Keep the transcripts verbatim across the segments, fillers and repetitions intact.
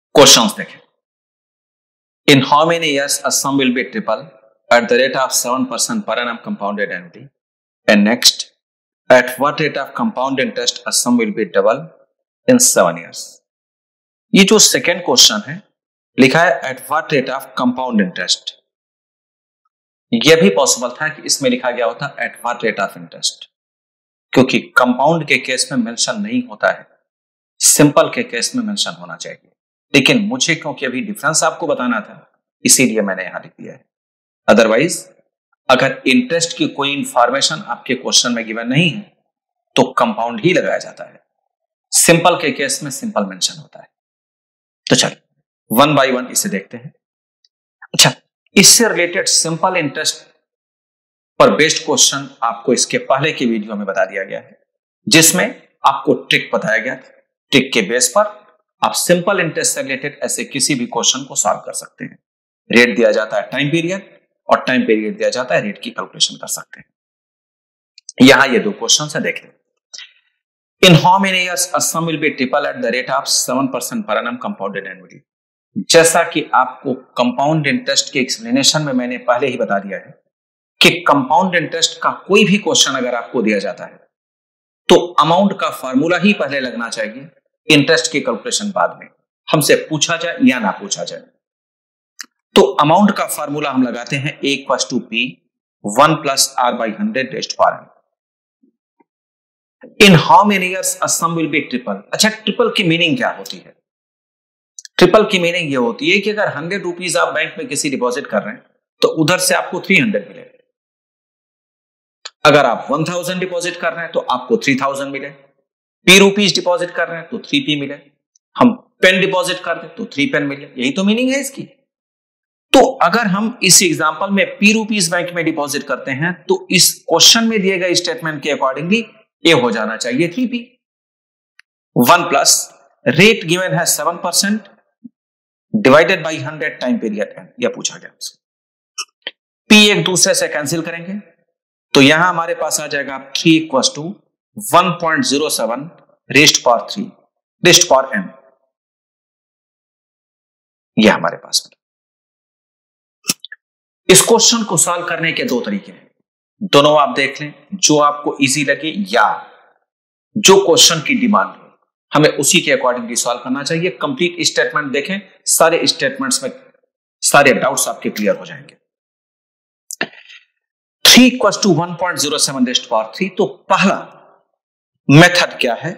Questions देखें। In how many years a sum will be triple at the rate of seven percent per annum compounded annually? And next, at what rate of compound interest a sum will be double in seven years? ये जो second question है लिखा है at what rate of compound interest. यह भी possible था कि इसमें लिखा गया होता at what rate of interest, क्योंकि कंपाउंड के केस में मेंशन नहीं होता है, सिंपल के केस में मेंशन होना चाहिए। लेकिन मुझे क्योंकि अभी डिफरेंस आपको बताना था इसीलिए मैंने यहां लिख दिया है। अदरवाइज अगर इंटरेस्ट की कोई इंफॉर्मेशन आपके क्वेश्चन में गिवन नहीं है तो कंपाउंड ही लगाया जाता है, सिंपल के केस में सिंपल मेंशन होता है। तो चलिए वन बाय वन इसे देखते हैं। अच्छा, इससे रिलेटेड सिंपल इंटरेस्ट पर बेस्ड क्वेश्चन आपको इसके पहले के वीडियो में बता दिया गया है, जिसमें आपको ट्रिक बताया गया था। ट्रिक के बेस पर आप सिंपल इंटरेस्ट से रिलेटेड ऐसे किसी भी क्वेश्चन को सॉल्व कर सकते हैं। रेट दिया जाता है टाइम पीरियड और टाइम पीरियड दिया जाता है, रेट की कैलकुलेशन कर सकते हैं। यहां ये दो क्वेश्चन है, देख लें। In how many years a sum will be triple at the rate of seven percent पर एनम कंपाउंडेड एनुअली। जैसा कि आपको कंपाउंड इंटरेस्ट के एक्सप्लेनेशन में मैंने पहले ही बता दिया है कि कंपाउंड इंटरेस्ट का कोई भी क्वेश्चन अगर आपको दिया जाता है तो अमाउंट का फॉर्मूला ही पहले लगना चाहिए, इंटरेस्ट की कैलकुलेशन बाद में, हमसे पूछा जाए या ना पूछा जाए। तो अमाउंट का फार्मूला हम लगाते हैं A equals to P one plus R by hundred rest power N. In how many years a sum will be triple. अच्छा, ट्रिपल की मीनिंग क्या होती है? ट्रिपल की मीनिंग ये होती है कि अगर हंड्रेड रुपीज आप बैंक में किसी डिपॉजिट कर रहे हैं तो उधर से आपको थ्री हंड्रेड मिले। अगर आप वन थाउजेंड डिपॉजिट कर रहे हैं तो आपको थ्री थाउजेंड मिले। पी रुपीज डिपॉजिट कर रहे हैं तो थ्री पी मिले। हम पेन डिपॉजिट कर दें तो थ्री पेन मिले। यही तो मीनिंग है इसकी। तो अगर हम इस एग्जांपल में पी रुपीज बैंक में डिपॉजिट करते हैं तो इस क्वेश्चन में दिए गए स्टेटमेंट के अकॉर्डिंगली ये हो जाना चाहिए three P. One plus rate given है seven percent divided by hundred time period N, यह पूछा गया हमसे। पी एक दूसरे से कैंसिल करेंगे तो यहां हमारे पास आ जाएगा three equals to one point zero seven rest power three raised power N, यह हमारे पास है। इस क्वेश्चन को सॉल्व करने के दो तरीके हैं, दोनों आप देख लें, जो आपको इजी लगे या जो क्वेश्चन की डिमांड हो हमें उसी के अकॉर्डिंगली सॉल्व करना चाहिए। कंप्लीट स्टेटमेंट देखें, सारे स्टेटमेंट्स में सारे डाउट्स आपके क्लियर हो जाएंगे। Three equal to one point zero seven rest power three. तो पहला मेथड क्या है?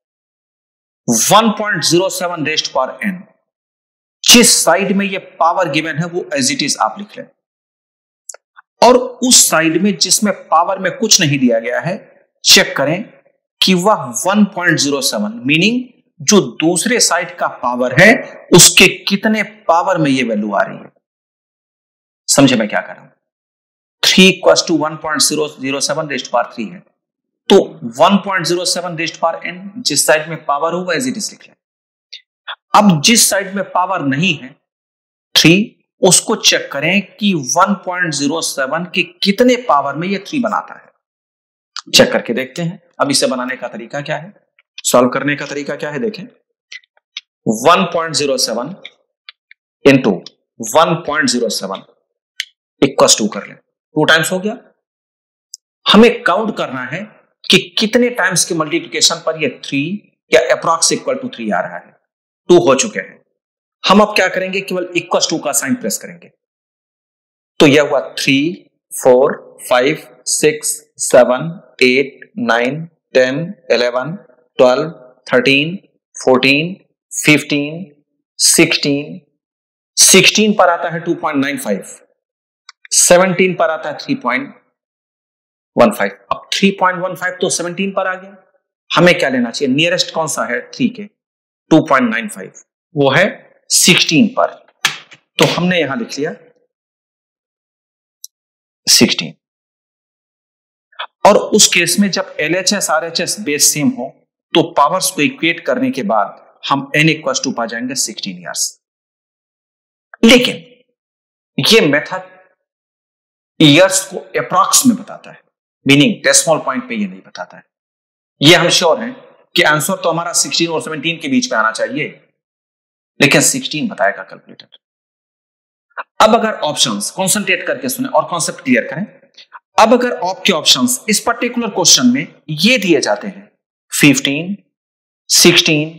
One point zero seven rest power N, जिस साइड में ये पावर गिवन है वो एज इट इज आप लिख लें, और उस साइड में जिसमें पावर में कुछ नहीं दिया गया है चेक करें कि वह one point zero seven meaning जो दूसरे साइड का पावर है उसके कितने पावर में ये वैल्यू आ रही है। समझे मैं क्या कर रहा हूं? Three equals to one point zero zero seven rest power three है, तो one point zero seven rest power N जिस साइड में पावर होगा एज इट इज लिख लें। अब जिस साइड में पावर नहीं है थ्री, उसको चेक करें कि वन पॉइंट जीरो सेवन के कितने पावर में ये थ्री बनाता है। चेक करके देखते हैं। अब इसे बनाने का तरीका क्या है, सॉल्व करने का तरीका क्या है, देखें। One point zero seven into one point zero seven equals to कर लें, टू टाइम्स हो गया। हमें काउंट करना है कि कितने टाइम्स के मल्टीप्लिकेशन पर ये थ्री या अप्रॉक्स इक्वल टू थ्री आ रहा है। टू हो चुके हैं। हम अब क्या करेंगे, केवल इक्वल टू का साइन प्रेस करेंगे तो यह हुआ three four five six seven eight nine ten eleven twelve thirteen fourteen fifteen sixteen sixteen पर आता है two point nine five, seventeen पर आता है थ्री पॉइंट वन फाइव। अब थ्री पॉइंट वन फाइव तो सेवनटीन पर आ गया। हमें क्या लेना चाहिए, नियरेस्ट कौन सा है थ्री के, टू पॉइंट नाइन फाइव, वो है सिक्सटीन पर। तो हमने यहां लिख लिया सिक्सटीन। और उस केस में जब L H S R H S base same हो तो पावर्स को इक्वेट करने के बाद हम एन इक्वल टू पा जाएंगे सिक्सटीन ईयर्स। लेकिन ये मेथड ईयर्स को अप्रॉक्स में बताता है, मीनिंग डेसिमल पॉइंट पे ये नहीं बताता है। ये हम श्योर हैं कि आंसर तो हमारा सिक्सटीन और सेवनटीन के बीच में आना चाहिए, लेकिन सिक्सटीन बताएगा कैलकुलेटर। अब अगर ऑप्शंस, कंसंट्रेट करके सुने और कॉन्सेप्ट क्लियर करें। अब अगर आपके ऑप्शंस इस पर्टिकुलर क्वेश्चन में ये दिए जाते हैं फिफ्टीन, सिक्सटीन,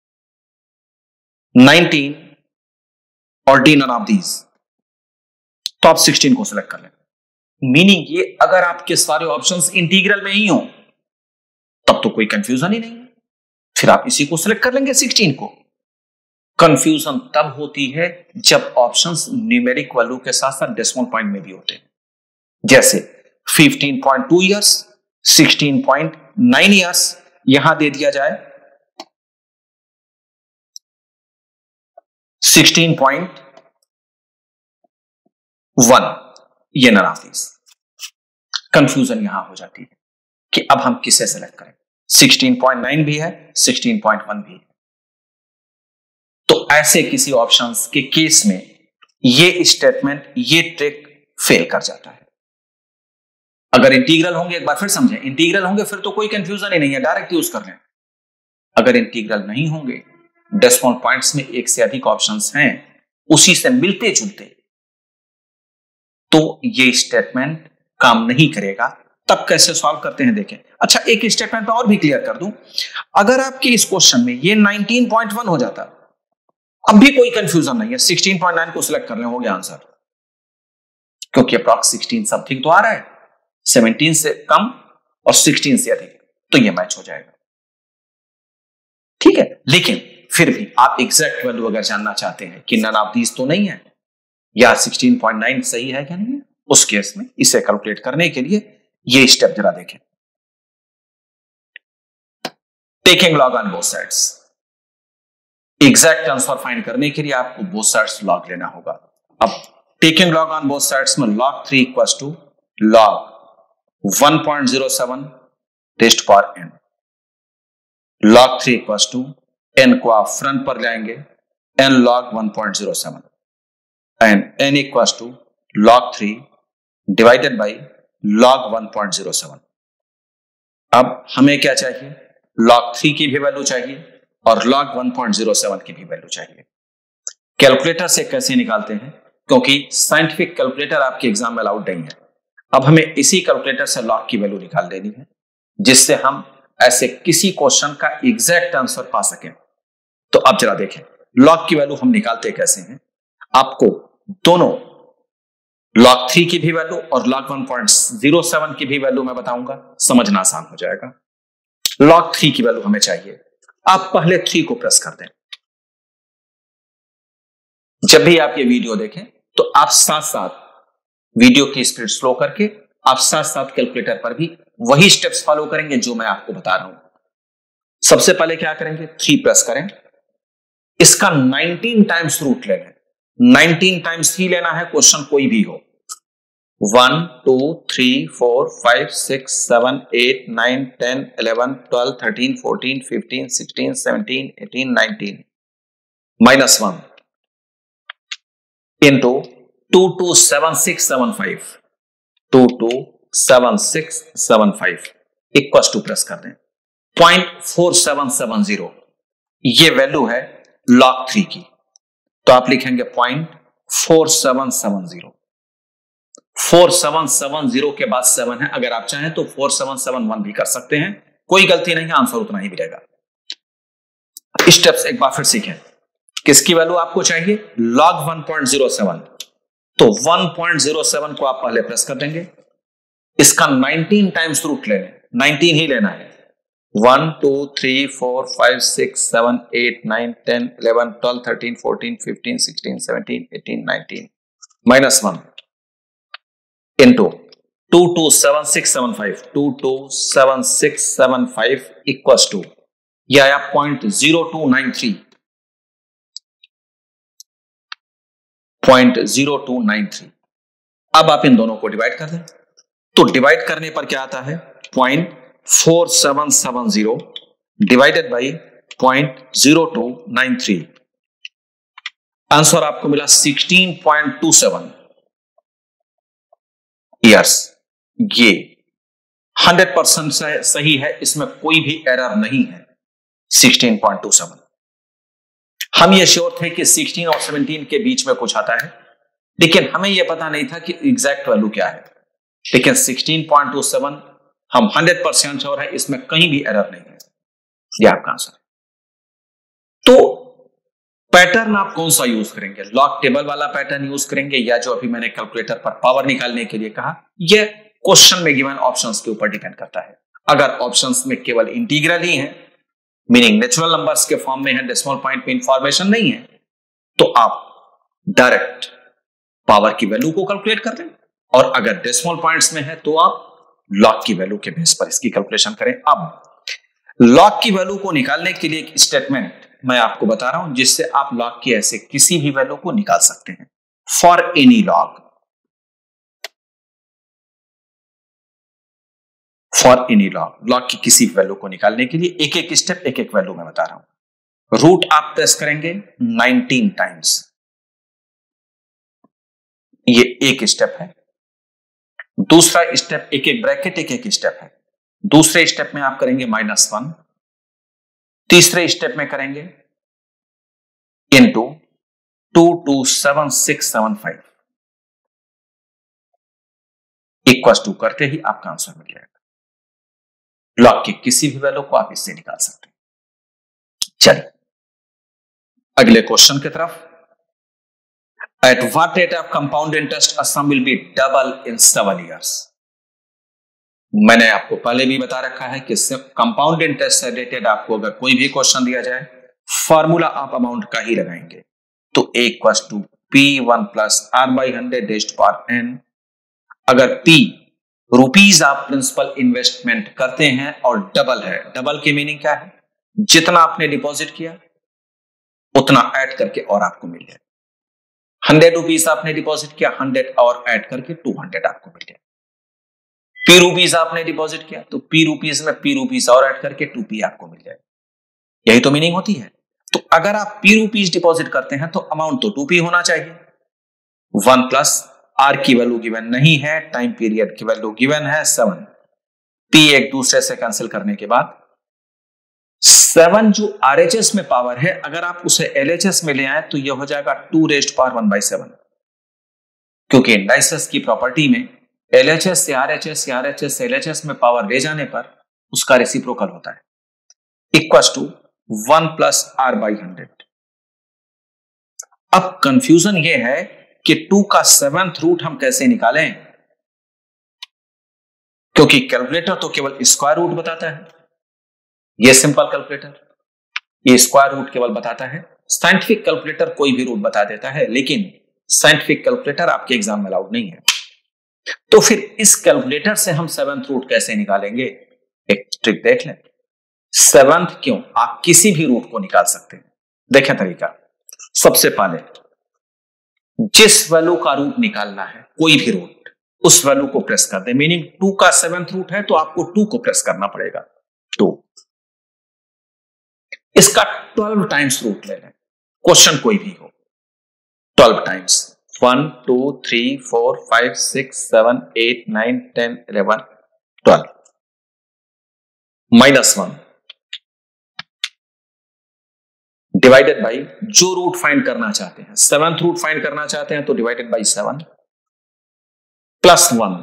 नाइनटीन और डी नन ऑफ दीज, तो आप सिक्सटीन को सिलेक्ट कर लें। मीनिंग ये, अगर आपके सारे ऑप्शंस इंटीग्रल में ही हो तब तो कोई कंफ्यूजन ही नहीं है, फिर आप इसी को सिलेक्ट कर लेंगे सिक्सटीन को। कंफ्यूजन तब होती है जब ऑप्शंस न्यूमेरिक वैल्यू के साथ साथ डेसिमल पॉइंट में भी होते हैं, जैसे fifteen point two years, sixteen point nine years, यहां दे दिया जाए सिक्सटीन पॉइंट वन, ये नन ऑफ दीज। कंफ्यूजन यहां हो जाती है कि अब हम किसे सेलेक्ट करें, सिक्सटीन पॉइंट नाइन भी है, सिक्सटीन पॉइंट वन भी है। तो ऐसे किसी ऑप्शंस के केस में ये स्टेटमेंट, ये ट्रिक फेल कर जाता है। अगर इंटीग्रल होंगे, एक बार फिर समझें, इंटीग्रल होंगे फिर तो कोई कंफ्यूजन ही नहीं है, डायरेक्ट यूज कर लें। अगर इंटीग्रल नहीं होंगे, डेसिमल पॉइंट्स में एक से अधिक ऑप्शंस हैं उसी से मिलते जुलते, तो ये स्टेटमेंट काम नहीं करेगा। तब कैसे सॉल्व करते हैं देखें। अच्छा, एक स्टेटमेंट और भी क्लियर कर दूं, अगर आपके इस क्वेश्चन में ये नाइनटीन पॉइंट वन हो जाता, अब भी कोई कंफ्यूजन नहीं है, सिक्सटीन पॉइंट नाइन को सिलेक्ट कर लें, हो गया आंसर, क्योंकि अप्रॉक्स सिक्सटीन समथिंग तो आ रहा है, सेवनटीन से कम और सिक्सटीन से अधिक, तो ये मैच हो जाएगा। ठीक है, लेकिन फिर भी आप एग्जैक्ट वैल्यू अगर जानना चाहते हैं कि नन ऑफ दीज तो नहीं है या सिक्सटीन पॉइंट नाइन सही है क्या नहीं है, उस केस में इसे कैलकुलेट करने के लिए ये स्टेप जरा देखें। Taking log on both sides, exact answer find करने के लिए आपको बोथ साइड्स लॉग लेना होगा। अब taking log on both sides में log three equals to log one point zero seven rest power n, log three equals to n को आप फ्रंट पर लाएंगे, n log one point zero seven and n equals to log three divided by log one point zero seven. अब हमें क्या चाहिए, log three की भी वैल्यू चाहिए और log one point zero seven की भी वैल्यू चाहिए। कैलकुलेटर से कैसे निकालते हैं, क्योंकि साइंटिफिक कैलकुलेटर आपके एग्जाम में अलाउड नहीं है। अब हमें इसी कैलकुलेटर से लॉग की वैल्यू निकाल लेनी है, जिससे हम ऐसे किसी क्वेश्चन का एग्जैक्ट आंसर पा सकें। तो अब जरा देखें लॉग की वैल्यू हम निकालते कैसे हैं। आपको दोनों लॉग थ्री की भी वैल्यू और log one point zero seven की भी वैल्यू मैं बताऊंगा, समझना आसान हो जाएगा। लॉग थ्री की वैल्यू हमें चाहिए, आप पहले थ्री को प्रेस कर दें। जब भी आप ये वीडियो देखें तो आप साथ साथ वीडियो की स्पीड स्लो करके आप साथ साथ कैलकुलेटर पर भी वही स्टेप्स फॉलो करेंगे जो मैं आपको बता रहा हूं। सबसे पहले क्या करेंगे, थ्री प्रेस करें, इसका नाइनटीन टाइम्स रूट ले लें। नाइनटीन टाइम्स ही लेना है, क्वेश्चन कोई भी हो। One two three four five six seven eight nine ten eleven twelve thirteen fourteen fifteen sixteen seventeen eighteen nineteen minus one into two two seven six seven five two two seven six seven five equal to press कर दें point four seven seven zero, ये value है log three की। तो आप लिखेंगे point four seven seven zero. Four seven seven zero के बाद सेवन है, अगर आप चाहें तो फोर सेवन सेवन वन भी कर सकते हैं, कोई गलती नहीं है, आंसर उतना ही मिलेगा। स्टेप्स एक बार फिर सीखें। किसकी वैल्यू आपको चाहिए, log one point zero seven. तो वन पॉइंट जीरो सेवन को आप पहले प्रेस कर देंगे, इसका नाइनटीन टाइम्स रूट ले लें, नाइनटीन ही लेना है। One two three four five six seven eight nine ten eleven twelve thirteen fourteen fifteen sixteen seventeen eighteen nineteen minus one into two two seven six seven five two two seven six seven five equals to यह आया point zero two nine three point zero two nine three. अब आप इन दोनों को divide कर दें, तो divide करने पर क्या आता है, point four seven seven zero divided by point zero two nine three. Answer आपको मिला sixteen point two seven years. ये हंड्रेड परसेंट सही है, इसमें कोई भी एरर नहीं है, सिक्सटीन पॉइंट टू सेवन। हम ये श्योर थे कि सिक्सटीन और सेवनटीन के बीच में कुछ आता है, लेकिन हमें यह पता नहीं था कि एग्जैक्ट वैल्यू क्या है। लेकिन सिक्सटीन पॉइंट टू सेवन हम हंड्रेड परसेंट श्योर है, इसमें कहीं भी एरर नहीं है। यह आपका आंसर है। तो पैटर्न आप कौन सा यूज करेंगे? लॉग टेबल वाला पैटर्न यूज करेंगे या जो अभी मैंने कैलकुलेटर पर पावर निकालने के लिए कहा? यह क्वेश्चन में गिवन ऑप्शंस के ऊपर डिपेंड करता है। अगर ऑप्शंस में केवल इंटीग्रल ही है, मीनिंग नेचुरल नंबर्स के फॉर्म में है, डेसिमल पॉइंट में इंफॉर्मेशन नहीं है, तो आप डायरेक्ट पावर की वैल्यू को कैलकुलेट कर दें, और अगर डेसिमल पॉइंट्स में है तो आप लॉग की वैल्यू के बेस पर इसकी कैलकुलेशन करें। अब लॉग की वैल्यू को निकालने के लिए एक स्टेटमेंट मैं आपको बता रहा हूं, जिससे आप लॉग की ऐसे किसी भी वैल्यू को निकाल सकते हैं। For any log, for any log, log की किसी वैल्यू को निकालने के लिए एक एक स्टेप, एक एक वैल्यू मैं बता रहा हूं। रूट आप प्रेस करेंगे नाइनटीन टाइम्स, ये एक स्टेप है। दूसरा स्टेप, एक एक ब्रैकेट, एक एक स्टेप है। दूसरे स्टेप में आप करेंगे माइनस वन, तीसरे स्टेप में करेंगे into two two seven six seven five, equal to करते ही आपका आंसर मिल जाएगा। लॉग की किसी भी वैल्यू को आप इससे निकाल सकते हैं। चलिए अगले क्वेश्चन की तरफ। At what rate of compound interest a sum will be double in seven years? मैंने आपको पहले भी बता रखा है कि कंपाउंड इंटरेस्ट से रिलेटेड आपको अगर कोई भी क्वेश्चन दिया जाए, फॉर्मूला आप अमाउंट का ही लगाएंगे। तो a equal to P one plus R by hundred raised power n. अगर p रुपीज आप प्रिंसिपल इन्वेस्टमेंट करते हैं और डबल है, डबल की मीनिंग क्या है? जितना आपने डिपॉजिट किया उतना ऐड करके और आपको मिल जाए। हंड्रेड रुपीज आपने डिपॉजिट किया, हंड्रेड और ऐड करके टू हंड्रेड आपको मिल गया। पी रुपीज आपने डिपॉजिट किया तो पी रुपीज में पी रुपीज और ऐड करके टू पी आपको मिल जाए। यही तो मीनिंग होती है। तो अगर आप पी रुपीज डिपॉजिट करते हैं तो अमाउंट तो टू पी होना चाहिए। वन प्लस आर की वैल्यू गिवन नहीं है, टाइम पीरियड की वैल्यू गिवन है सेवन। पी एक दूसरे से कैंसिल करने के बाद सेवन जो आरएचएस में पावर है, अगर आप उसे एलएचएस में ले आए तो यह हो जाएगा two raised power one by seven, क्योंकि इंडाइसेस की प्रॉपर्टी में एलएचएस से आरएचएस या आरएचएस से एलएचएस में पावर ले जाने पर उसका रेसिप्रोकल होता है। Equal to one plus R by hundred. अब कंफ्यूजन यह है कि टू का सेवेंथ रूट हम कैसे निकालें, क्योंकि कैलकुलेटर तो केवल स्क्वायर रूट बताता है। यह सिंपल कैलकुलेटर ये स्क्वायर रूट केवल बताता है। साइंटिफिक कैलकुलेटर कोई भी रूट बता देता है, लेकिन साइंटिफिक कैलकुलेटर आपके एग्जाम में अलाउड नहीं है। तो फिर इस कैलकुलेटर से हम सेवेंथ रूट कैसे निकालेंगे? एक ट्रिक देख लें। सेवेंथ क्यों, आप किसी भी रूट को निकाल सकते हैं। देखें तरीका। सबसे पहले जिस वैल्यू का रूट निकालना है, कोई भी रूट, उस वैल्यू को प्रेस कर दे। मीनिंग टू का सेवेंथ रूट है तो आपको टू को प्रेस करना पड़ेगा। टू, इसका ट्वेल्व टाइम्स रूट ले लें, क्वेश्चन कोई भी हो। Twelve times one two three four five six seven eight nine ten eleven twelve minus one divided by जो रूट फाइंड करना चाहते हैं, सेवंथ रूट फाइंड करना चाहते हैं तो divided by seven plus one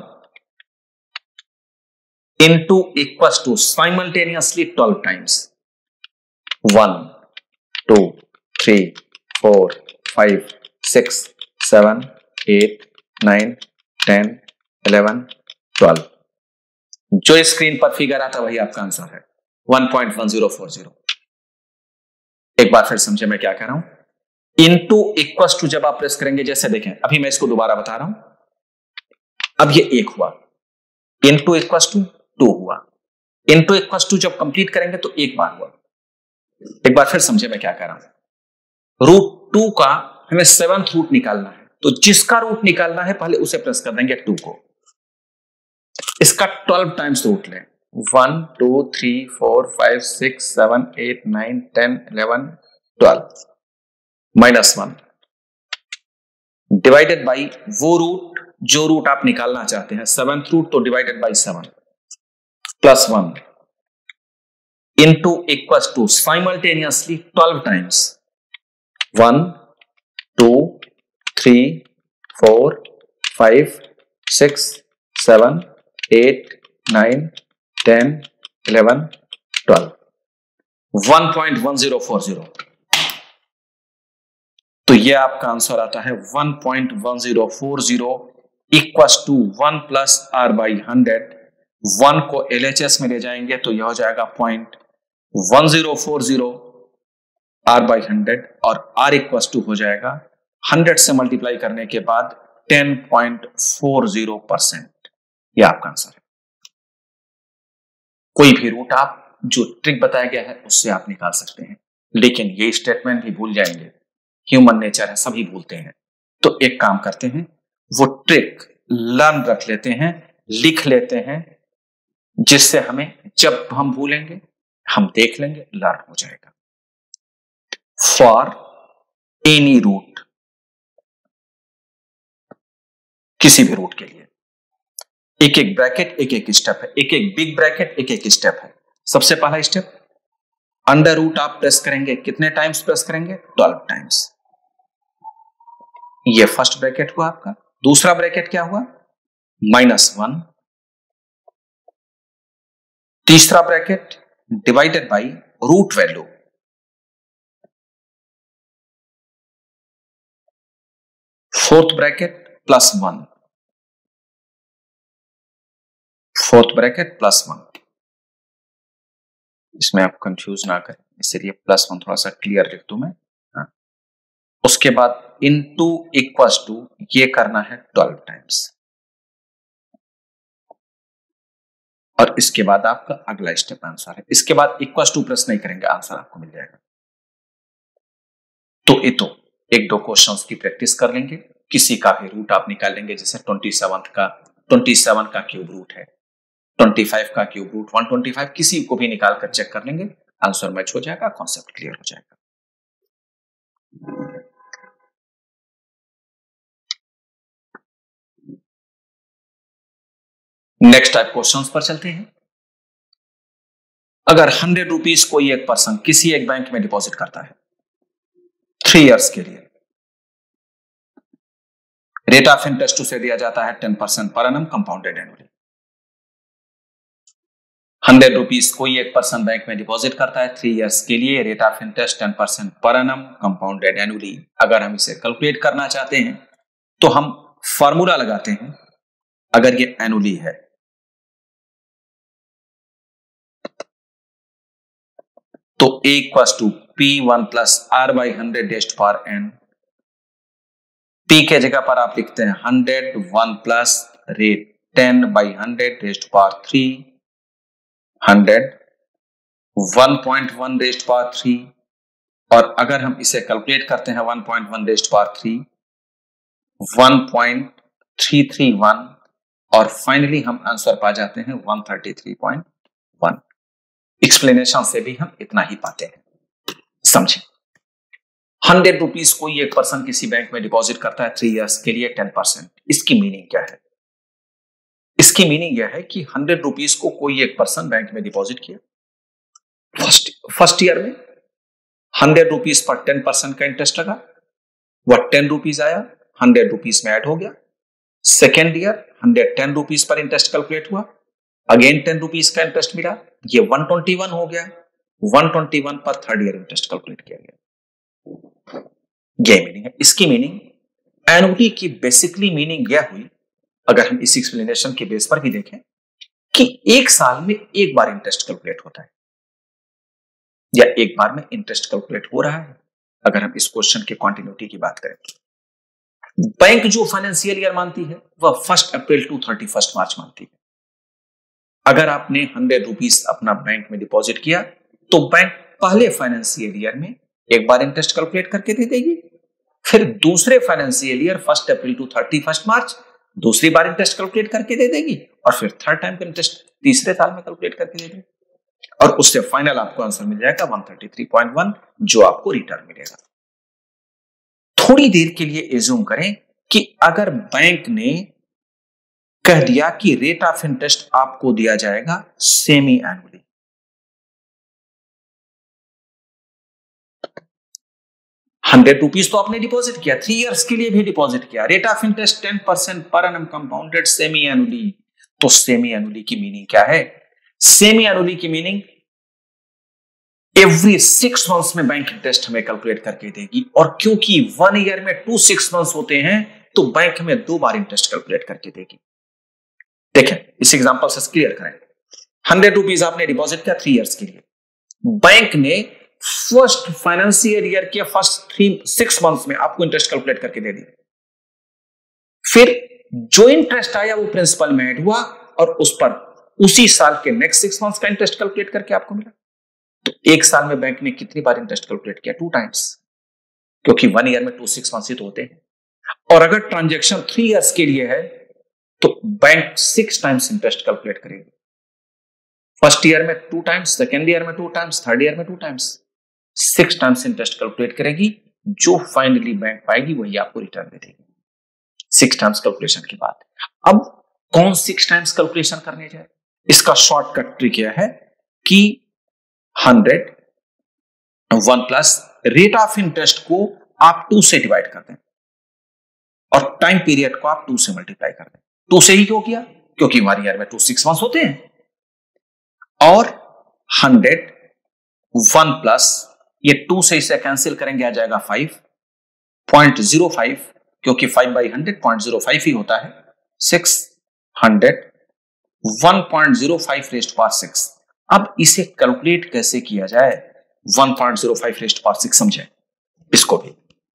into equal to simultaneously twelve times one two three four five six seven eight nine ten eleven twelve. जो screen पर फिगर आता वही आपका आंसर है, one point one zero four zero. एक बार फिर समझे मैं क्या कह रहा हूं। इनटू इक्वल टू जब आप प्रेस करेंगे, जैसे देखें अभी मैं इसको दोबारा बता रहा हूं, अब ये एक हुआ, इनटू इक्वल टू टू हुआ, इनटू इक्वल टू जब कंप्लीट करेंगे तो एक बार हुआ। एक बार फिर समझे मैं क्या कह रहा हूं। रूट टू का हमें सेवंथ रूट निकालना है, तो जिसका रूट निकालना है पहले उसे प्रेस कर देंगे टू को। इसका ट्वेल्व टाइम्स रूट लें, one two three four five six seven eight nine ten eleven twelve minus one divided by वो रूट जो रूट आप निकालना चाहते हैं, सेवंथ रूट, तो divided by seven plus one into equal to simultaneously twelve times one two three four five six seven eight nine ten eleven twelve one point one zero four zero. तो ये आपका answer आता है one point one zero four zero equals to one plus R by hundred. One को LHS में ले जाएंगे तो यह हो जाएगा point one zero four zero R by hundred और आर इक्वस टू हो जाएगा हंड्रेड से मल्टीप्लाई करने के बाद ten point four zero percent. यह आपका आंसर है। कोई भी रूट आप जो ट्रिक बताया गया है उससे आप निकाल सकते हैं, लेकिन ये स्टेटमेंट भी भूल जाएंगे। ह्यूमन नेचर है, सभी भूलते हैं। तो एक काम करते हैं, वो ट्रिक लर्न रख लेते हैं, लिख लेते हैं, जिससे हमें जब हम भूलेंगे हम देख लेंगे, लर्न हो जाएगा। फॉर एनी रूट, किसी भी रूट के लिए एक एक ब्रैकेट एक एक स्टेप है, एक एक बिग ब्रैकेट एक एक स्टेप है। सबसे पहला स्टेप अंडर रूट आप प्रेस करेंगे, कितने टाइम्स प्रेस करेंगे? Twelve times. ये फर्स्ट ब्रैकेट हुआ आपका। दूसरा ब्रैकेट क्या हुआ? Minus one. तीसरा bracket divided by root value. Fourth bracket plus one. Fourth bracket plus one. इसमें आप कंफ्यूज ना करें, इसलिए प्लस वन थोड़ा सा क्लियर लिख दूं मैं। हाँ। उसके बाद इनटू इक्वल्स टू ये करना है ट्वेल्व टाइम्स, और इसके बाद आपका अगला स्टेप आंसर है। इसके बाद इक्वल्स टू प्रेस नहीं करेंगे, आंसर आपको मिल जाएगा। तो ये तो एक दो क्वेश्चंस की प्रैक्टिस कर लेंगे, किसी का भी रूट आप निकाल लेंगे। जैसे ट्वेंटी सेवन का ट्वेंटी सेवन का क्यूब रूट है, ट्वेंटी फाइव का cube root one twenty five, किसी को भी निकाल कर चेक कर लेंगे, आंसर मैच हो जाएगा, कॉन्सेप्ट क्लियर हो जाएगा। नेक्स्ट टाइप क्वेश्चंस पर चलते हैं। अगर हंड्रेड रुपीज कोई एक पर्सन किसी एक बैंक में डिपॉजिट करता है थ्री इयर्स के लिए, रेट ऑफ इंटरेस्ट उसे दिया जाता है टेन परसेंट पर annum compounded annually. Hundred rupees कोई एक पर्सन बैंक में डिपॉजिट करता है थ्री इयर्स के लिए, rate of interest ten percent पर एनम कंपाउंडेड एनुअली। अगर हम इसे कैलकुलेट करना चाहते हैं तो हम फॉर्मूला लगाते हैं। अगर ये एनुअली है तो a equals to P one plus R by hundred rest power n. p के जगह पर आप लिखते हैं hundred, one plus rate ten by hundred rest power three, hundred, one point one rest power three, और अगर हम इसे कैलकुलेट करते हैं one point one rest power three, one point three three one, और फाइनली हम आंसर पा जाते हैं one thirty three point one. Explanation से भी हम इतना ही पाते हैं। समझिए, हंड्रेड रुपीज कोई एक पर्सन किसी बैंक में डिपॉजिट करता है थ्री इयर्स के लिए टेन परसेंट। इसकी मीनिंग क्या है? इसकी मीनिंग यह है कि हंड्रेड रुपीज को कोई एक पर्सन बैंक में डिपॉजिट किया फर्स्ट फर्स्ट ईयर में, हंड्रेड रुपीज पर टेन परसेंट का इंटरेस्ट लगा, वह टेन रुपीज आया, हंड्रेड रुपीज में ऐड हो गया। Second year hundred ten rupees पर इंटरेस्ट कैलकुलेट हुआ, अगेन टेन रुपीज का इंटरेस्ट मिला, ये वन ट्वेंटी वन हो गया। वन ट्वेंटी वन पर थर्ड ईयर इंटरेस्ट कैलकुलेट किया गया। ये मीनिंग है। इसकी मीनिंग एनुअली की बेसिकली मीनिंग यह हुई, अगर हम इस एक्सप्लेनेशन के बेस पर भी देखें, कि एक साल में एक बार इंटरेस्ट कैलकुलेट होता है, या एक बार में इंटरेस्ट कैलकुलेट हो रहा है। अगर हम इस क्वेश्चन के कंटिन्यूटी की बात करें, बैंक जो फाइनेंशियल ईयर मानती है वह first April to thirty first March मानती है। अगर आपने हंड्रेड रुपीज अपना बैंक में डिपॉजिट किया तो बैंक पहले फाइनेंशियल ईयर में एक बार इंटरेस्ट कैलकुलेट करके दे देगी, फिर दूसरे financial year first April to thirty first March दूसरी बार इंटरेस्ट कैलकुलेट करके दे देगी, और फिर थर्ड टाइम का इंटरेस्ट तीसरे साल में कैलकुलेट करके दे देगी, और उससे फाइनल आपको आंसर मिल जाएगा one thirty three point one, जो आपको रिटर्न मिलेगा। थोड़ी देर के लिए एज्यूम करें कि अगर बैंक ने कह दिया कि रेट ऑफ इंटरेस्ट आपको दिया जाएगा सेमी एनुअली, हंड्रेड रुपीज तो आपने डिपॉजिट किया, थ्री इयर्स के लिए भी डिपॉजिट किया, rate of interest ten percent पर एनम कंपाउंडेड सेमी एनुअली। तो सेमी एनुअली की मीनिंग क्या है? सेमी एनुअली की मीनिंग एवरी सिक्स मंथ्स में बैंक इंटरेस्ट हमें कैलकुलेट करके देगी, और क्योंकि वन ईयर में टू सिक्स मंथ्स होते हैं तो बैंक हमें दो बार इंटरेस्ट कैलकुलेट करके देगी। देखें इस एग्जांपल से क्लियर करें। हंड्रेड रुपीज आपने डिपॉजिट किया थ्री इयर्स के लिए, बैंक ने फर्स्ट फाइनेंशियल ईयर के फर्स्ट थ्री सिक्स मंथ्स में आपको इंटरेस्ट कैलकुलेट करके दे दी। फिर जो इंटरेस्ट आया वो प्रिंसिपल में ऐड हुआ और उस पर उसी साल के नेक्स्ट सिक्स मंथ्स का इंटरेस्ट कैलकुलेट करके आपको मिला। तो एक साल में बैंक ने कितनी बार इंटरेस्ट कैलकुलेट किया? टू टाइम्स, क्योंकि वन ईयर में टू सिक्स मंथ्स ही तो होते हैं। और अगर ट्रांजैक्शन थ्री इयर्स के लिए है तो bank six times interest calculate करेगी। फर्स्ट ईयर में टू टाइम्स, सेकेंड ईयर में टू टाइम्स, थर्ड ईयर में two times, six times interest calculate करेगी। जो फाइनली बैंक पाएगी वही आपको रिटर्न दे देगी सिक्स टाइम्स कैलकुलेशन के बाद। अब कौन सिक्स टाइम्स कैलकुलेशन करने जाए? इसका शॉर्टकट ट्रिक यह है कि hundred one plus rate of interest को आप टू से डिवाइड कर दें और टाइम पीरियड को आप टू से मल्टीप्लाई कर दें। टू से ही क्यों किया? क्योंकि वन ईयर में टू सिक्स मंथ्स होते हैं। और हंड्रेड वन प्लस ये टू से इसे कैंसिल करेंगे, आ जाएगा फाइव पॉइंट जीरो फाइव, क्योंकि five by hundred point zero five ही होता है। Six hundred one point zero five raised power six. अब इसे कैलकुलेट कैसे किया जाए? One point zero five raised power six समझें इसको भी।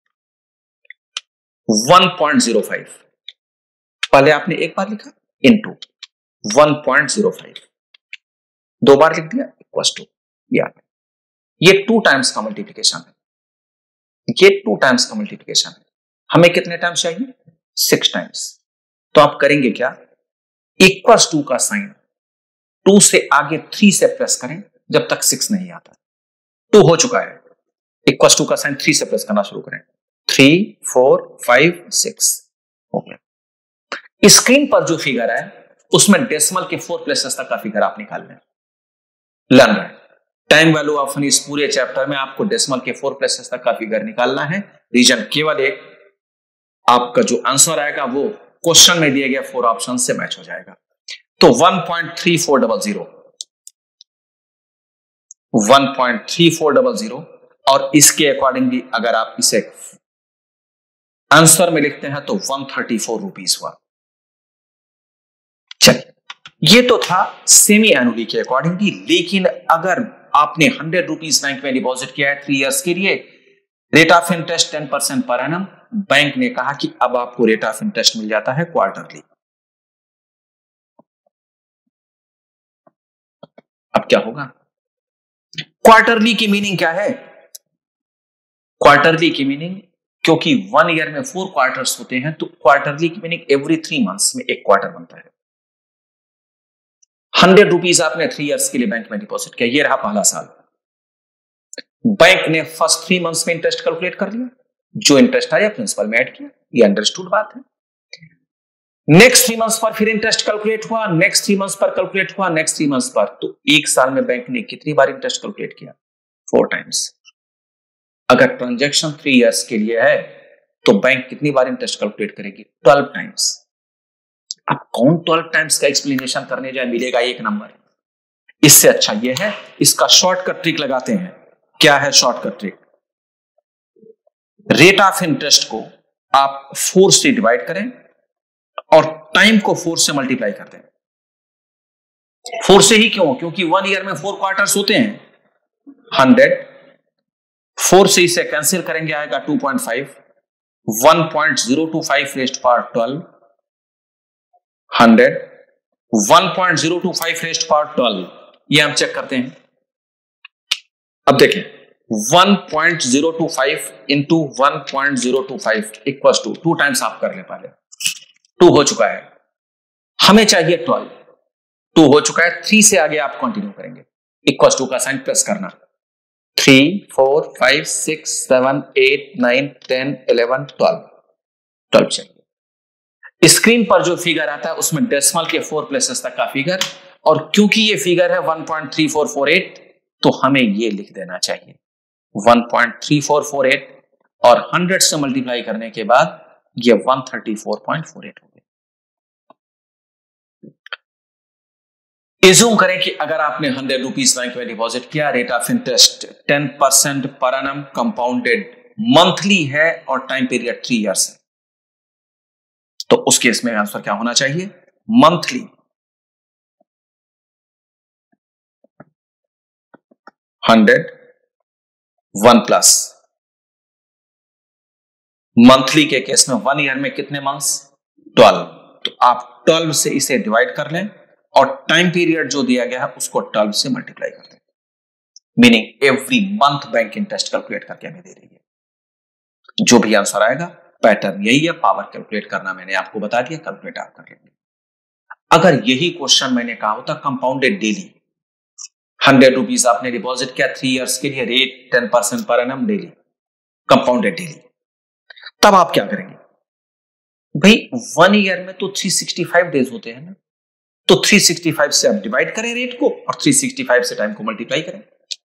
वन पॉइंट जीरो फाइव पहले आपने एक बार लिखा into one point zero five, दो बार लिख दिया इक्वल्स टू, ये टू टाइम्स का मल्टीप्लीकेशन है, ये टू टाइम्स का मल्टीप्लीकेशन है। हमें कितने टाइम्स चाहिए? Six times. तो आप करेंगे क्या? इक्वल्स टू का साइन टू से आगे थ्री से प्रेस करें जब तक सिक्स नहीं आता। टू हो चुका है, इक्वल्स टू का साइन थ्री से प्रेस करना शुरू करें। थ्री फोर फाइव सिक्स हो गया। स्क्रीन पर जो फिगर है उसमें डेसिमल के फोर प्लेसेस तक का फिगर आप निकाल लें। लर्न रहे टाइम वैल्यू ऑफ इस पूरे चैप्टर में आपको डेसिमल के फोर प्लेसेस तक का फिगर निकालना है। रीजन केवल एक, आपका जो आंसर आएगा वो क्वेश्चन में दिए गए फोर ऑप्शन से मैच हो जाएगा। तो one point three four double zero, one point three four double zero, और इसके अकॉर्डिंगली अगर आप इसे आंसर में लिखते हैं तो वन थर्टी फोर रुपीज हुआ। चलिए, ये तो था सेमी एनुअली के अकॉर्डिंगली। लेकिन अगर आपने हंड्रेड रुपीज बैंक में डिपॉजिट किया है थ्री इयर्स के लिए, rate of interest ten percent पर एनम, बैंक ने कहा कि अब आपको रेट ऑफ इंटरेस्ट मिल जाता है क्वार्टरली। अब क्या होगा? क्वार्टरली की मीनिंग क्या है? क्वार्टरली की मीनिंग, क्योंकि वन ईयर में फोर क्वार्टर्स होते हैं तो क्वार्टरली की मीनिंग एवरी थ्री मंथ्स में एक क्वार्टर बनता है। हंड्रेड रुपीज आपने थ्री इयर्स के लिए बैंक में डिपॉजिट किया, ये रहा पहला साल। बैंक ने फर्स्ट थ्री मंथ्स में इंटरेस्ट कैलकुलेट कर लिया, जो इंटरेस्ट आया प्रिंसिपल में ऐड किया, ये अंडरस्टूड बात है। नेक्स्ट थ्री मंथ्स पर फिर इंटरेस्ट कैलकुलेट हुआ, नेक्स्ट थ्री मंथ्स पर कैलकुलेट हुआ, नेक्स्ट थ्री मंथ्स पर। तो एक साल में बैंक ने कितनी बार इंटरेस्ट कैलकुलेट किया? Four times. अगर ट्रांजैक्शन थ्री इयर्स के लिए है तो बैंक कितनी बार इंटरेस्ट कैलकुलेट करेगी? Twelve times. अब कौन ट्वेल्व टाइम्स का एक्सप्लेनेशन करने जाए मिलेगा एक नंबर। इससे अच्छा यह है, इसका शॉर्टकट ट्रिक लगाते हैं। क्या है shortcut trick? Rate of interest को आप फोर से डिवाइड करें और टाइम को फोर से मल्टीप्लाई कर दें। फोर से ही क्यों? क्योंकि वन ईयर में फोर क्वार्टर्स होते हैं। हंड्रेड फोर से इसे कैंसिल करेंगे, आएगा two point five, one point zero two five raised power twelve, hundred one point zero two five raised power twelve, ये हम चेक करते हैं। अब देखें, one point zero two five into one point zero two five equals to, two times आप कर ले पहले, टू हो चुका है। हमें चाहिए ट्वेल्व, टू हो चुका है। थ्री से आगे आप कंटिन्यू करेंगे, इक्वल्स टू का साइन प्लस करना। Three four five six seven eight nine ten eleven twelve, twelve चाहिए। स्क्रीन पर जो फिगर आता है उसमें डेसिमल के फोर प्लेसेस तक का फिगर, और क्योंकि ये फिगर है one point three four four eight, तो हमें ये लिख देना चाहिए one point three four four eight और हंड्रेड से मल्टीप्लाई करने के बाद ये one thirty four point four eight हो गया। एज्यूम करें कि अगर आपने हंड्रेड रुपीज बैंक में डिपॉजिट किया, rate of interest ten percent पर एनम, कंपाउंडेड मंथली है और टाइम पीरियड थ्री इयर्स है, तो उस केस में आंसर क्या होना चाहिए? Monthly hundred, one plus monthly के केस में वन ईयर में कितने मंथ्स? ट्वेल्व। तो आप ट्वेल्व से इसे डिवाइड कर लें और टाइम पीरियड जो दिया गया है उसको ट्वेल्व से मल्टीप्लाई कर दें, meaning every month bank interest calculate करके हमें दे रही है। जो भी आंसर आएगा पैटर्न यही है, पावर कैलकुलेट करना मैंने आपको बता दिया, कैलकुलेट आप कर लेंगे। अगर यही क्वेश्चन मैंने कहा होता कंपाउंडेड डेली, हंड्रेड रुपीज आपने डिपॉजिट किया थ्री इयर्स के लिए, रेट टेन परसेंट पर एनम डेली, कंपाउंडेड डेली, तब आप क्या करेंगे? भाई वन ईयर में तो थ्री सिक्सटी फाइव डेज होते हैं ना, तो थ्री सिक्सटी फाइव से आप डिवाइड करें रेट को और थ्री सिक्सटी फाइव से टाइम को मल्टीप्लाई करें।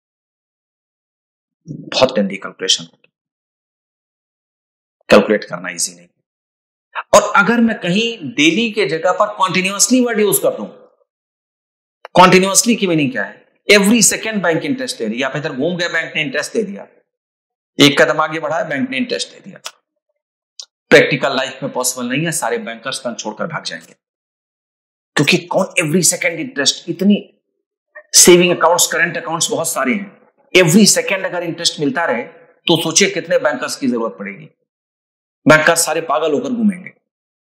बहुत लेंदी कैलकुलेशन होगी, कैलकुलेट करना इजी नहीं। और अगर मैं कहीं डेली के जगह पर कॉन्टिन्यूअसली वर्ड यूज कर दूं, कॉन्टिन्यूअसली की मीनिंग क्या है? एवरी सेकेंड बैंक इंटरेस्ट दे रही है। आप इधर घूम गए, बैंक ने इंटरेस्ट दे दिया, एक कदम आगे बढ़ाया, बैंक ने इंटरेस्ट दे दिया। प्रैक्टिकल लाइफ में पॉसिबल नहीं है, सारे बैंकर्स बैंक छोड़कर भाग जाएंगे, क्योंकि कौन एवरी सेकेंड इंटरेस्ट, इतनी सेविंग अकाउंट्स, करंट अकाउंट्स बहुत सारे हैं, एवरी सेकेंड अगर इंटरेस्ट मिलता रहे तो सोचिए कितने बैंकर्स की जरूरत पड़ेगी। बैंकर्स सारे पागल होकर घूमेंगे,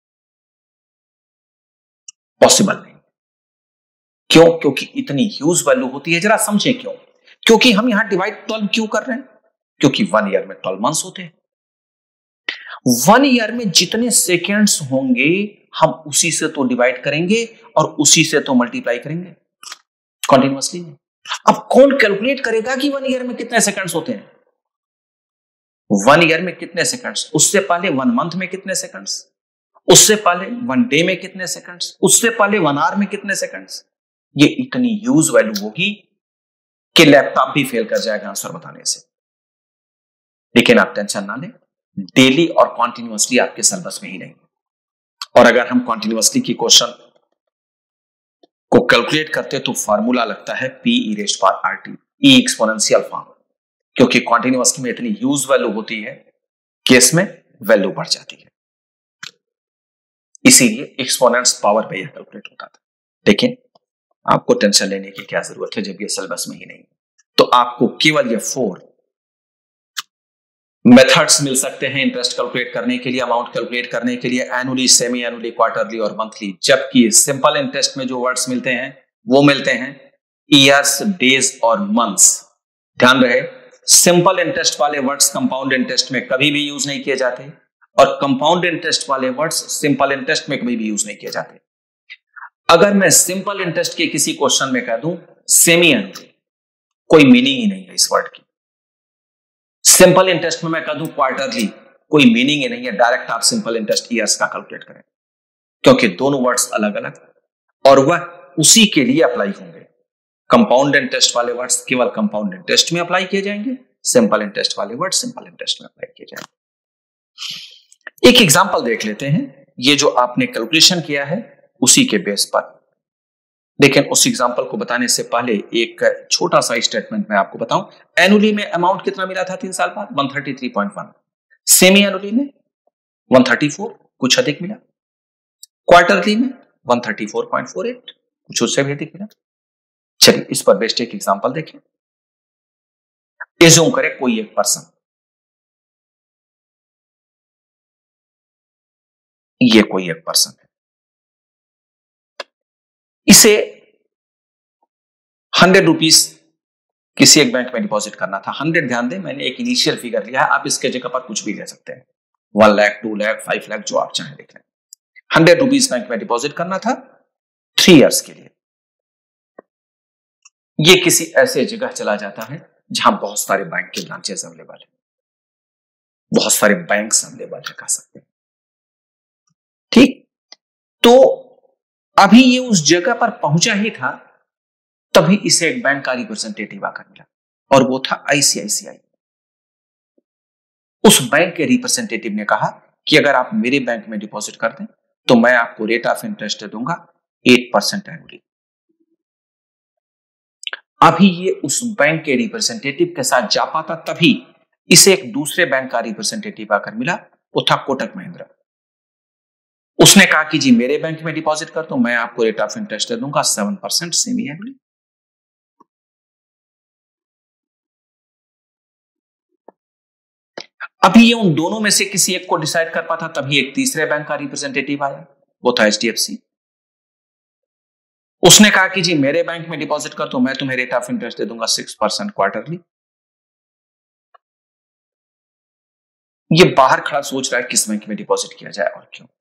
पॉसिबल नहीं। क्यों? क्योंकि इतनी ह्यूज वैल्यू होती है। जरा समझें क्यों। क्योंकि हम यहां डिवाइड ट्वेल्व क्यों कर रहे हैं? क्योंकि वन ईयर में ट्वेल्व मंथ्स होते हैं। वन ईयर में जितने सेकेंड्स होंगे हम उसी से तो डिवाइड करेंगे और उसी से तो मल्टीप्लाई करेंगे कॉन्टिन्यूअसली। अब कौन कैलकुलेट करेगा कि वन ईयर में कितने सेकंड्स होते हैं? वन ईयर में कितने सेकंड्स, उससे पहले वन मंथ में कितने सेकंड्स, उससे पहले वन डे में कितने सेकंड्स, उससे पहले वन आवर में कितने सेकंड्स। ये इतनी ह्यूज वैल्यू होगी कि लैपटॉप भी फेल कर जाएगा आंसर बताने से। लेकिन आप टेंशन ना लें, डेली और कॉन्टिन्यूअसली आपके सिलेबस में ही नहीं। और अगर हम कॉन्टिन्यूअसली की क्वेश्चन को कैलकुलेट करते तो फॉर्मूला लगता है P E raised power R T, E exponential form, क्योंकि कॉन्टिन्यूअसली में इतनी ह्यूज वैल्यू होती है कि इसमें वैल्यू बढ़ जाती है, इसीलिए एक्सपोनेंट्स पावर पे यह कैलकुलेट होता था। लेकिन आपको टेंशन लेने की क्या जरूरत है जब ये सिलेबस में ही नहीं। तो आपको केवल ये फोर मेथड्स मिल सकते हैं इंटरेस्ट कैलकुलेट करने के लिए, अमाउंट कैलकुलेट करने के लिए, एनुअली, सेमी एनुअली, क्वार्टरली और मंथली। जबकि सिंपल इंटरेस्ट में जो वर्ड्स मिलते हैं वो मिलते हैं ईयर्स, डेज और मंथ्स। ध्यान रहे, सिंपल इंटरेस्ट वाले वर्ड्स कंपाउंड इंटरेस्ट में कभी भी यूज नहीं किए जाते और कंपाउंड इंटरेस्ट वाले वर्ड्स सिंपल इंटरेस्ट में कभी भी यूज नहीं किए जाते। अगर मैं सिंपल इंटरेस्ट के किसी क्वेश्चन में कह दूं सेमी एनुअली, कोई मीनिंग ही नहीं है इस वर्ड की। सिंपल इंटरेस्ट में मैं कह दूं क्वार्टरली, कोई मीनिंग ही नहीं है। डायरेक्ट आप सिंपल इंटरेस्ट ईयर्स का कैलकुलेट करें, क्योंकि दोनों वर्ड्स अलग अलग और वह उसी के लिए अप्लाई होंगे। कंपाउंड इंटरेस्ट वाले वर्ड्स केवल कंपाउंड इंटरेस्ट में अप्लाई किए जाएंगे, सिंपल इंटरेस्ट वाले वर्ड्स सिंपल इंटरेस्ट में अप्लाई किए जाएंगे। एक एग्जांपल देख लेते हैं। ये जो आपने कैलकुलेशन किया है उसी के बेस पर, लेकिन उस एग्जांपल को बताने से पहले एक छोटा सा स्टेटमेंट मैं आपको बताऊं। एनुअली में अमाउंट कितना मिला था तीन साल बाद? One thirty three point one. Semi annually में वन थर्टी फोर, कुछ अधिक मिला। क्वार्टरली में one thirty four point four eight, कुछ उससे भी अधिक मिला। चलिए इस पर बेस्ड एक एग्जांपल देखें। एज्यूम करें कोई एक पर्सन, ये कोई एक पर्सन है, इसे हंड्रेड रुपीज किसी एक बैंक में डिपॉजिट करना था। हंड्रेड ध्यान दें, मैंने एक इनिशियल फिगर लिया है, आप इसके जगह पर कुछ भी ले सकते हैं, one lakh, two lakh, five lakh, जो आप चाहें लिख लें। हंड्रेड रुपीज बैंक में डिपॉजिट करना था थ्री इयर्स के लिए। ये किसी ऐसे जगह चला जाता है जहां बहुत सारे बैंक के ब्रांचेस अवेलेबल है, बहुत सारे बैंक्स अवेलेबल है कह सकते हैं। ठीक, तो अभी ये उस जगह पर पहुंचा ही था तभी इसे एक बैंक का रिप्रेजेंटेटिव आकर मिला और वो था आईसीआईसीआई। उस बैंक के रिप्रेजेंटेटिव ने कहा कि अगर आप मेरे बैंक में डिपॉजिट कर दें तो मैं आपको रेट ऑफ इंटरेस्ट दूंगा एट परसेंट एनुअली। अभी ये उस बैंक के रिप्रेजेंटेटिव के साथ जा पाता, तभी इसे एक दूसरे बैंक का रिप्रेजेंटेटिव आकर मिला, वो था कोटक महिंद्रा। उसने कहा कि जी मेरे बैंक में डिपॉजिट कर दो, मैं आपको रेट ऑफ इंटरेस्ट दे दूंगा सेवन परसेंट सेमी एनुअली। अभी ये उन दोनों में से किसी एक को डिसाइड कर पाता, तभी एक तीसरे बैंक का रिप्रेजेंटेटिव आया, वो था एच डी एफ सी। उसने कहा कि जी मेरे बैंक में डिपॉजिट कर तो मैं तुम्हें रेट ऑफ इंटरेस्ट दे दूंगा सिक्स परसेंट क्वार्टरली। ये बाहर खड़ा सोच रहा है किस बैंक में डिपॉजिट किया जाए और क्यों।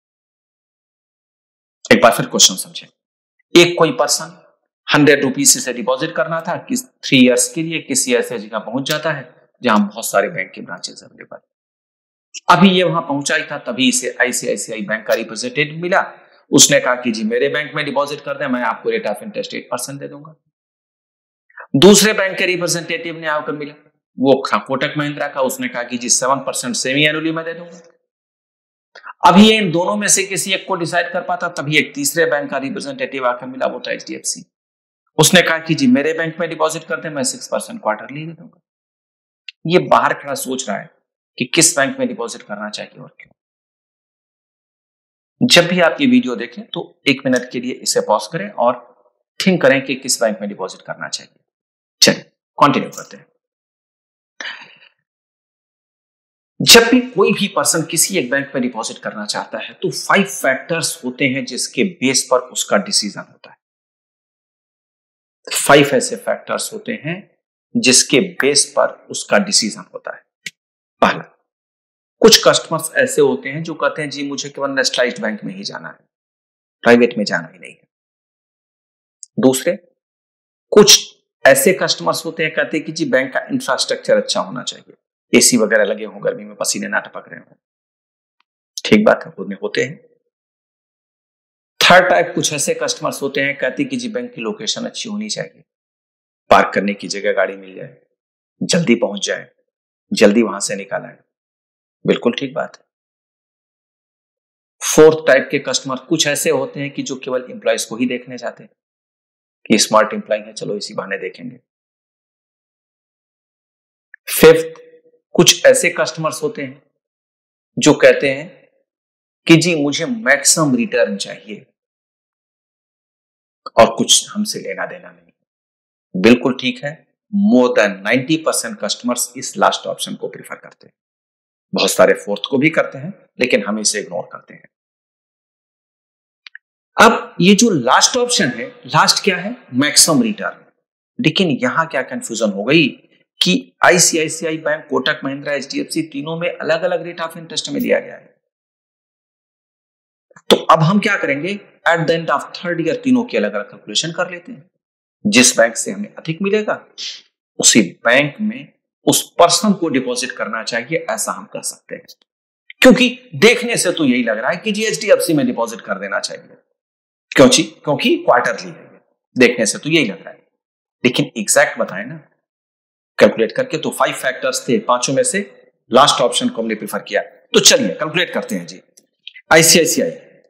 एक बार फिर क्वेश्चन समझे। एक कोई पर्सन हंड्रेड रुपीज से डिपॉजिट करना था कि थ्री इयर्स के लिए किसी ऐसे जगह पहुंच जाता है जहां बहुत सारे बैंक के ब्रांचेस अवेलेबल। अभी ये वहां पहुंचा ही था, तभी इसे आईसीआईसीआई बैंक का रिप्रेजेंटेटिव मिला। उसने कहा कि जी मेरे बैंक में डिपॉजिट कर दें, मैं आपको rate of interest eight percent दे दूंगा। दूसरे बैंक के रिप्रेजेंटेटिव ने आकर मिला, वो था कोटक महिंद्रा का। उसने कहा कि जी सेवन परसेंट सेमी एनुअली में दे दूंगा। अभी ये इन दोनों में से किसी एक को डिसाइड कर पाता, तभी एक तीसरे बैंक का रिप्रेजेंटेटिव आकर मिला, वो था एच डी एफ सी। उसने कहा कि जी मेरे बैंक में डिपॉजिट कर दें, मैं सिक्स परसेंट क्वार्टरली दे दूंगा। ये बाहर खड़ा सोच रहा है कि किस बैंक में डिपॉजिट करना चाहिए और क्यों। जब भी आप ये वीडियो देखें तो एक मिनट के लिए इसे पॉज करें और थिंक करें कि किस बैंक में डिपॉजिट करना चाहिए। चलिए कंटिन्यू करते हैं। जब भी कोई भी पर्सन किसी एक बैंक में डिपॉजिट करना चाहता है तो फाइव फैक्टर्स होते हैं जिसके बेस पर उसका डिसीजन होता है। फाइव ऐसे फैक्टर्स होते हैं जिसके बेस पर उसका डिसीजन होता है। पहला, कुछ कस्टमर्स ऐसे होते हैं जो कहते हैं जी मुझे केवल नेशनलाइज्ड बैंक में ही जाना है, प्राइवेट में जाना ही नहीं है। दूसरे, कुछ ऐसे कस्टमर्स होते हैं कहते हैं कि जी बैंक का इंफ्रास्ट्रक्चर अच्छा होना चाहिए, एसी वगैरह लगे हों, गर्मी में पसीने ना टपक रहे हों। ठीक बात है, खुद में होते हैं। थर्ड टाइप, कुछ ऐसे कस्टमर्स होते हैं कहते हैं कि जी बैंक की लोकेशन अच्छी होनी चाहिए, पार्क करने की जगह गाड़ी मिल जाए, जल्दी पहुंच जाए, जल्दी वहां से निकाला है। बिल्कुल ठीक बात है। फोर्थ टाइप के कस्टमर कुछ ऐसे होते हैं कि जो केवल एम्प्लॉयज को ही देखने जाते हैं कि स्मार्ट एम्प्लॉय है, चलो इसी बहाने देखेंगे। फिफ्थ, कुछ ऐसे कस्टमर्स होते हैं जो कहते हैं कि जी मुझे मैक्सिमम रिटर्न चाहिए और कुछ हमसे लेना देना नहीं। बिल्कुल ठीक है, more than ninety percent customers इस लास्ट ऑप्शन को प्रीफर करते हैं। बहुत सारे फोर्थ को भी करते हैं, लेकिन हम इसे इग्नोर करते हैं। अब ये जो लास्ट ऑप्शन है, लास्ट क्या है? Maximum return. लेकिन यहां क्या कंफ्यूजन हो गई कि ICICI bank, Kotak Mahindra, HDFC तीनों में अलग अलग रेट ऑफ इंटरेस्ट में दिया गया है। तो अब हम क्या करेंगे, at the end of third year तीनों की अलग अलग कैलकुलेशन कर लेते हैं। जिस बैंक से हमें अधिक मिलेगा उसी बैंक में उस पर्सन को डिपॉजिट करना चाहिए, ऐसा हम कह सकते हैं। क्योंकि देखने से तो यही लग रहा है कि जी एचडीएफसी में डिपॉजिट कर देना चाहिए। क्यों जी? क्योंकि क्वार्टरली है, देखने से तो यही लग रहा है। लेकिन एग्जैक्ट बताएं ना, कैलकुलेट करके। तो फाइव फैक्टर्स थे, पांचों में से लास्ट ऑप्शन को हमने प्रीफर किया। तो चलिए कैलकुलेट करते हैं जी। ICICI,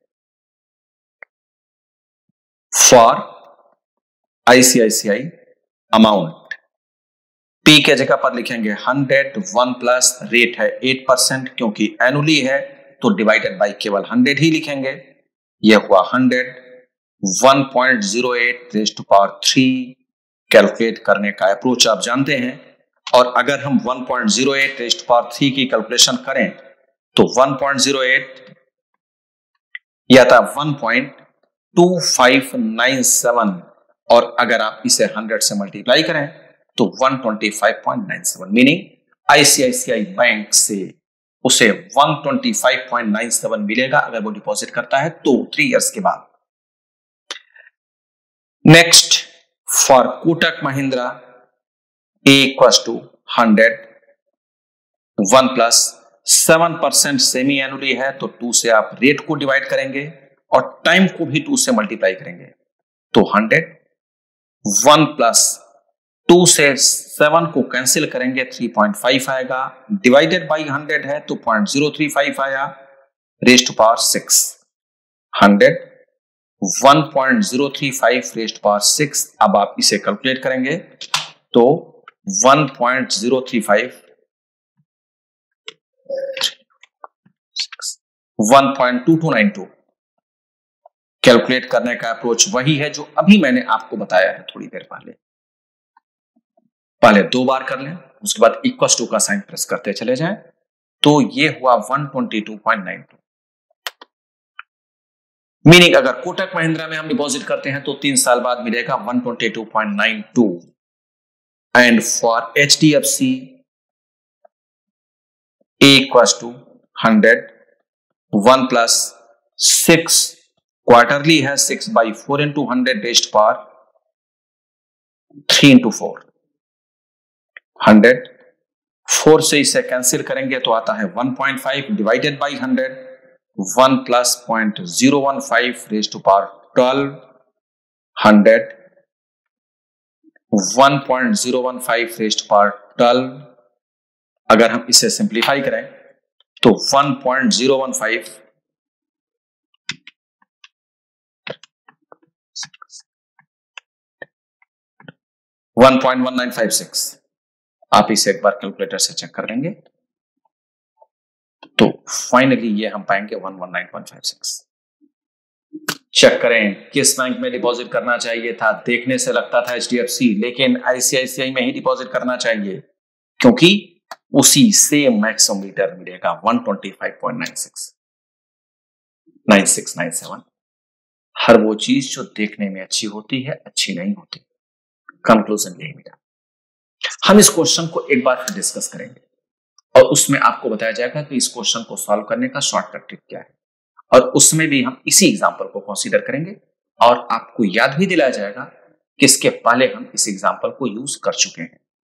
for ICICI amount, P के जगह पर लिखेंगे हंड्रेड, वन प्लस रेट है एट परसेंट, क्योंकि एनुअली है तो डिवाइडेड बाई केवल हंड्रेड ही लिखेंगे। यह हुआ hundred, one point zero eight raised to power three. Calculate करने का अप्रोच आप जानते हैं। और अगर हम one point zero eight raised to power three की कैलकुलेशन करें तो वन पॉइंट जीरो एट या था one point two five nine seven, और अगर आप इसे हंड्रेड से मल्टीप्लाई करें तो one twenty five point nine seven, meaning ICICI bank से उसे one twenty five point nine seven मिलेगा अगर वो डिपॉजिट करता है तो थ्री इयर्स के बाद। Next, for Kotak Mahindra, A equals to hundred, one plus seven percent semi annually है तो टू से आप रेट को डिवाइड करेंगे और टाइम को भी टू से मल्टीप्लाई करेंगे। तो हंड्रेड, वन प्लस टू से सेवन को कैंसिल करेंगे थ्री पॉइंट फाइव आएगा, डिवाइडेड बाई हंड्रेड है तो पॉइंट जीरो थ्री फाइव आया, raised to power six. Hundred one point zero three five raised power six. अब आप इसे कैलकुलेट करेंगे तो one point zero three five one point two two nine two. Calculate करने का अप्रोच वही है जो अभी मैंने आपको बताया है थोड़ी देर पहले। पहले दो बार कर लें, उसके बाद इक्वल टू का साइन प्रेस करते चले जाएं, तो ये हुआ one twenty two point nine two. Meaning अगर कोटक महिंद्रा में हम डिपॉजिट करते हैं तो तीन साल बाद मिलेगा one twenty two point nine two. And for H D F C equal to hundred, one plus six, quarterly है six by four into hundred rest power three into four. Hundred four से इसे cancel करेंगे तो आता है one point five divided by hundred, one plus point zero one five raised to power twelve. Hundred one point zero one five raised to power twelve. अगर हम इसे simplify करें तो one point zero one five one point one nine five six. आप इसे एक बार calculator से check कर लेंगे तो फाइनली ये हम पाएंगे one one nine point five six. Check करें किस बैंक में डिपॉजिट करना चाहिए था। देखने से लगता था एच डी एफ सी, लेकिन आई सी आई सी आई में ही डिपॉजिट करना चाहिए क्योंकि उसी से मैक्सिमम रिटर्न मिलेगा one twenty five point nine six nine six nine seven. हर वो चीज जो देखने में अच्छी होती है अच्छी नहीं होती। कंक्लूजन यही मिला। हम इस क्वेश्चन को एक बार फिर डिस्कस करेंगे और उसमें आपको बताया जाएगा कि इस क्वेश्चन को सॉल्व करने का शॉर्टकट ट्रिक क्या है, और उसमें भी हम इसी एग्जांपल को कंसीडर करेंगे और आपको याद भी दिलाया जाएगा कि इसके पहले हम इस एग्जांपल को यूज कर चुके हैं।